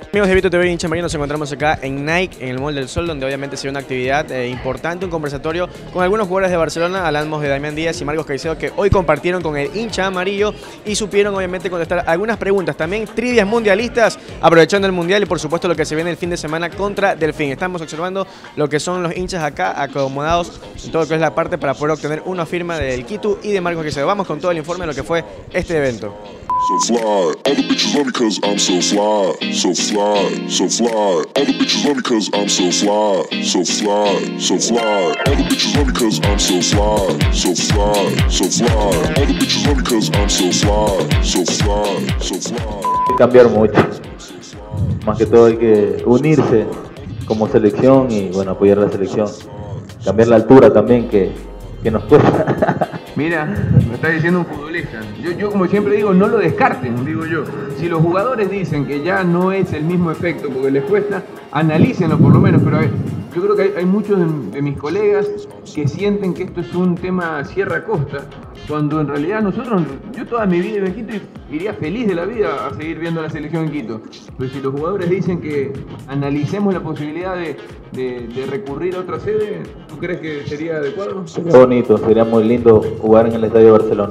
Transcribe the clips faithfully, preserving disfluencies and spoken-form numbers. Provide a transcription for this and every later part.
Amigos de Vito T V Hincha Amarillo, nos encontramos acá en Nike, en el Mall del Sol, donde obviamente se dio una actividad eh, importante, un conversatorio con algunos jugadores de Barcelona. Hablamos de Damián Díaz y Marcos Caicedo, que hoy compartieron con el hincha amarillo y supieron obviamente contestar algunas preguntas, también trivias mundialistas, aprovechando el mundial y por supuesto lo que se viene el fin de semana contra Delfín. Estamos observando lo que son los hinchas acá acomodados en todo lo que es la parte para poder obtener una firma del Quito y de Marcos Caicedo. Vamos con todo el informe de lo que fue este evento. So fly, all the bitches love me cause I'm so fly, so fly, so fly. All the bitches love me cause I'm so fly, so fly, so fly. All the bitches love me cause I'm so fly, so fly, so fly. All the bitches love me cause I'm so fly, so fly, so fly. Hay que cambiar mucho, más que todo hay que unirse como selección y bueno, apoyar la selección. Cambiar la altura también que, que nos cuesta. Mira, me está diciendo un futbolista. Yo, yo como siempre digo, no lo descarten, digo yo. Si los jugadores dicen que ya no es el mismo efecto porque les cuesta, analícenlo por lo menos. Pero hay, yo creo que hay, hay muchos de, de mis colegas que sienten que esto es un tema Sierra-Costa, cuando en realidad nosotros, yo toda mi vida en Quito iría feliz de la vida a seguir viendo la selección en Quito. Pero si los jugadores dicen que analicemos la posibilidad de, de, de recurrir a otra sede, ¿tú crees que sería adecuado? Sería bonito, sería muy lindo jugar en el Estadio de Barcelona.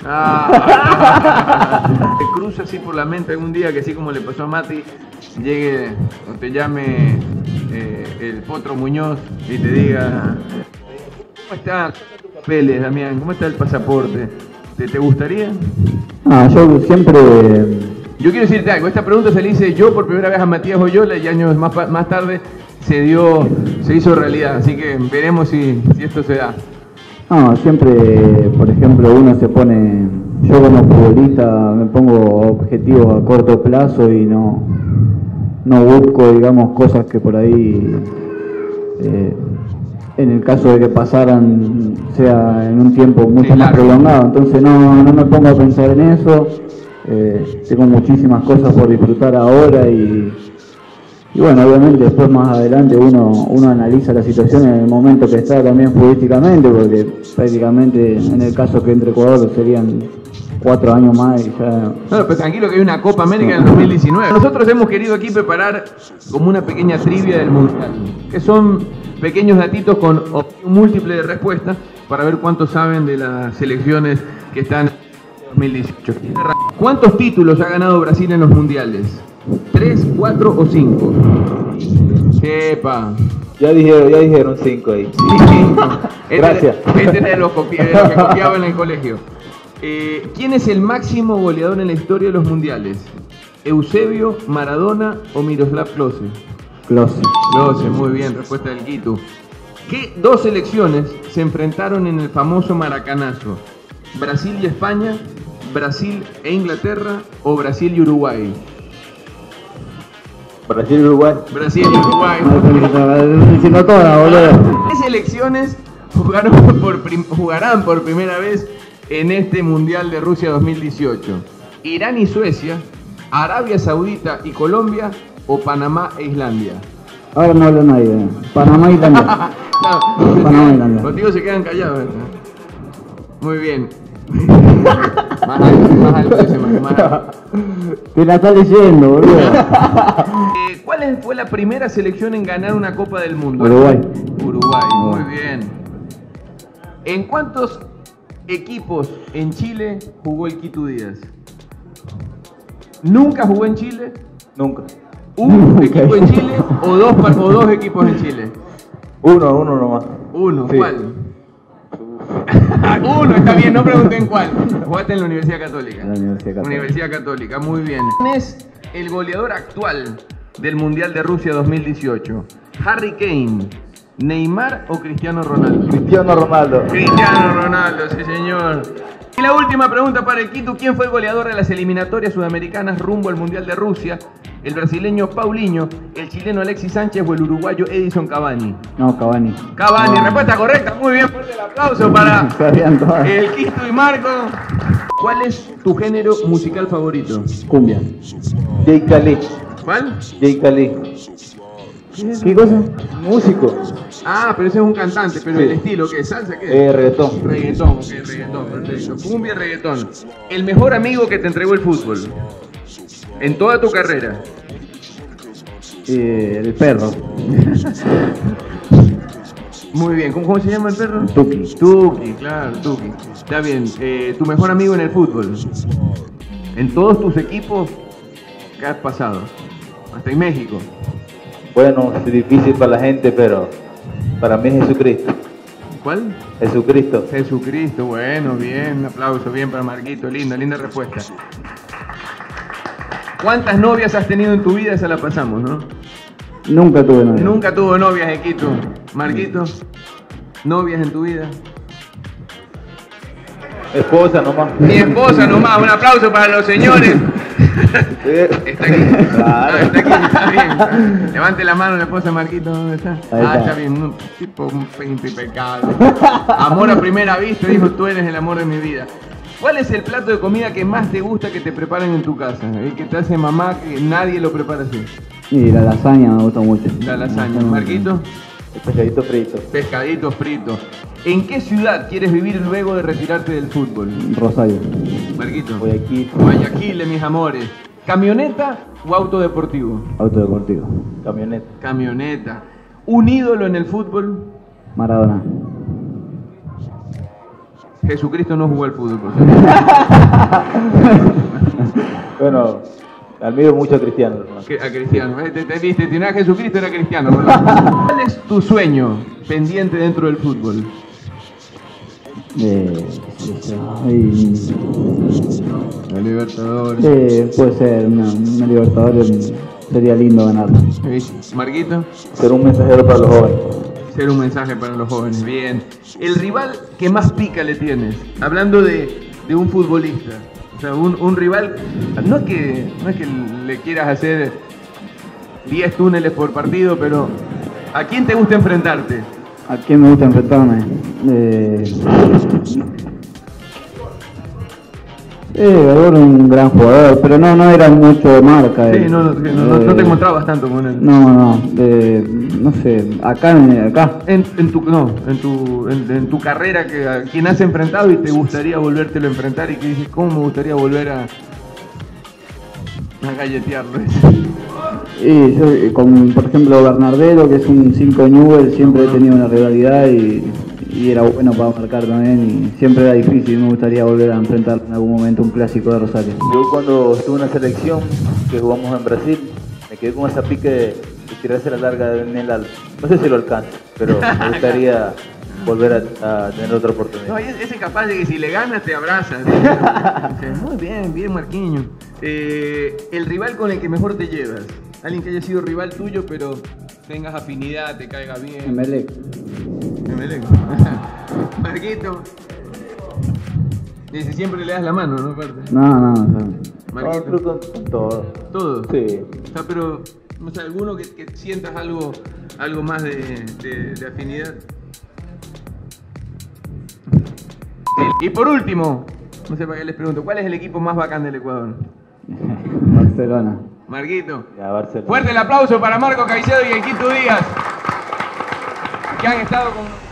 Ah, te cruza así por la mente algún día que así como le pasó a Mati, llegue o te llame eh, el Potro Muñoz y te diga: ¿cómo están tus papeles, Damián? ¿Cómo está el pasaporte? ¿Te, te gustaría? Ah, yo siempre... Yo quiero decirte algo, esta pregunta se le hice yo por primera vez a Matías Oyola y años más, más tarde se dio, se hizo realidad, así que veremos si, si esto se da. No, siempre, por ejemplo, uno se pone, yo como futbolista me pongo objetivos a corto plazo y no, no busco, digamos, cosas que por ahí, eh, en el caso de que pasaran, sea en un tiempo mucho sí, más claro. prolongado. Entonces no, no me pongo a pensar en eso, eh, tengo muchísimas cosas por disfrutar ahora y... Y bueno, obviamente después más adelante uno, uno analiza la situación en el momento que está también futbolísticamente, porque prácticamente en el caso que entre Ecuador serían cuatro años más y ya... No, pero tranquilo que hay una Copa América en el dos mil diecinueve. Nosotros hemos querido aquí preparar como una pequeña trivia del Mundial, que son pequeños datitos con opción múltiple de respuesta para ver cuántos saben de las selecciones que están en dos mil dieciocho. ¿Cuántos títulos ha ganado Brasil en los mundiales? ¿Tres, cuatro o cinco? Epa. Ya dijeron, ya dijeron cinco ahí. Sí. Gracias. Este, este era de los, copi de los que copiaba en el colegio. Eh, ¿Quién es el máximo goleador en la historia de los mundiales? ¿Eusebio, Maradona o Miroslav Klose? Klose. Klose, muy bien, respuesta del Quito. ¿Qué dos selecciones se enfrentaron en el famoso Maracanazo? ¿Brasil y España? ¿Brasil e Inglaterra o Brasil y Uruguay? Brasil y Uruguay. Brasil y Uruguay. Diciendo toda, boludo. ¿Qué selecciones jugaron por jugarán por primera vez en este Mundial de Rusia dos mil dieciocho? ¿Irán y Suecia, Arabia Saudita y Colombia o Panamá e Islandia? Ahora no habla nadie. Panamá y Islandia. No, Panamá y Islandia. contigo se quedan callados, ¿verdad? Muy bien. Más alto, más alto ese, más alto. Te la está leyendo, boludo. Eh, ¿Cuál fue la primera selección en ganar una Copa del Mundo? Uruguay. Uruguay, muy bien. ¿En cuántos equipos en Chile jugó el Quito Díaz? ¿Nunca jugó en Chile? Nunca. ¿Un equipo en Chile o dos, o dos equipos en Chile? Uno, uno nomás. Uno, Sí. ¿cuál? Uno, está bien, no pregunté en cuál. Jugaste en la Universidad Católica. La Universidad Católica. Universidad Católica, muy bien. ¿Quién es el goleador actual del Mundial de Rusia dos mil dieciocho? ¿Harry Kane, Neymar o Cristiano Ronaldo? Cristiano Ronaldo. Cristiano Ronaldo, sí señor. Y la última pregunta para el Quito: ¿quién fue el goleador de las eliminatorias sudamericanas rumbo al Mundial de Rusia? ¿El brasileño Paulinho, el chileno Alexis Sánchez o el uruguayo Edison Cavani? No, Cavani. Cavani, No. respuesta correcta, muy bien, fuerte el aplauso para Sabían todas. el Quito y Marco. ¿Cuál es tu género musical favorito? Cumbia. Jay Khalid. ¿Cuál? Jay Khalid. ¿Qué cosa? Músico. Ah, pero ese es un cantante, pero Sí. el estilo, ¿qué? ¿Salsa qué? Eh, reggaetón. Reggaetón, ok, reggaetón, perfecto. Cumbia, reggaetón. El mejor amigo que te entregó el fútbol en toda tu carrera. Eh, el perro. Muy bien, ¿cómo, cómo se llama el perro? Tuki. Tuki, claro, Tuki. Está bien, eh, tu mejor amigo en el fútbol. En todos tus equipos, ¿qué has pasado? Hasta en México. Bueno, es difícil para la gente, pero para mí es Jesucristo. ¿Cuál? Jesucristo. Jesucristo, bueno, bien, un aplauso, bien para Marquito, linda, linda respuesta. ¿Cuántas novias has tenido en tu vida? Esa la pasamos, ¿no? Nunca tuve novia. Nunca tuvo novias, Equito. Marquito, ¿novias en tu vida? Esposa nomás. Mi esposa nomás, un aplauso para los señores. Está aquí. Ah, está aquí, está bien. Levante la mano la esposa de Marquito, ¿dónde está? Ahí Ah, está. está bien, un tipo un pinto y pecado. Amor a primera vista, dijo, tú eres el amor de mi vida. ¿Cuál es el plato de comida que más te gusta que te preparen en tu casa? El que te hace mamá, que nadie lo prepara así. Y la lasaña me gusta mucho. La lasaña. Marquito, El pescadito frito. pescadito frito. ¿En qué ciudad quieres vivir luego de retirarte del fútbol? Rosario. Marquito. Guayaquil. Guayaquil, mis amores. ¿Camioneta o auto deportivo? Auto deportivo. Camioneta. Camioneta. ¿Un ídolo en el fútbol? Maradona. Jesucristo no jugó al fútbol, por favor. Bueno, admiro mucho a Cristiano, hermano. Que- A Cristiano. Eh, Te, te viste, si no era Jesucristo, era Cristiano, ¿verdad? ¿Cuál es tu sueño pendiente dentro del fútbol? Eh, y- La Libertadores. eh, puede ser una, una Libertadores, sería lindo ganarla. Marquito, Ser un mensajero para los jóvenes. ser un mensaje para los jóvenes. Bien. El rival que más pica le tienes. Hablando de, de un futbolista. O sea, un, un rival. No es, que, no es que le quieras hacer diez túneles por partido, pero ¿a quién te gusta enfrentarte? ¿A quién me gusta enfrentarme? Eh, eh, era un gran jugador, pero no, no era mucho de marca. Sí, eh. no, no, no, no- no te Eh, encontrabas tanto con él. No, no, eh, no sé, acá, en- acá. En, en tu, no, en tu, en, en tu carrera, que, ¿a quién has enfrentado y te gustaría volvértelo a enfrentar y que dices, ¿cómo me gustaría volver a, a galletearlo? Y yo, eh, con, por ejemplo, Bernardero, que es un cinco Newell, siempre he tenido una rivalidad y, y era bueno para marcar también. Y siempre era difícil, me gustaría volver a enfrentar en algún momento un clásico de Rosario. Yo cuando estuve en una selección que jugamos en Brasil, me quedé con esa pique de, de tirarse la larga en el alto. No sé si lo alcanzo, pero me gustaría volver a, a tener otra No, oportunidad. ese es capaz de que si le ganas te abrazas. Dice, muy bien, bien Marquinhos. Eh, el rival con el que mejor te llevas. Alguien que haya sido rival tuyo, pero tengas afinidad, te caiga bien. Emelec. Emelec. Marquito. Dice, siempre le das la mano, ¿no? Aparte. No, no, no. No, Marquito. creo con, con todo. Todo. Sí. O sea, pero, no sé, alguno que, que sientas algo, algo más de, de- de afinidad. Y por último, no sé para qué les pregunto, ¿cuál es el equipo más bacán del Ecuador? Barcelona. Marquito. Ya, Barcelona. Fuerte el aplauso para Marco Caicedo y Equito Díaz, que han estado con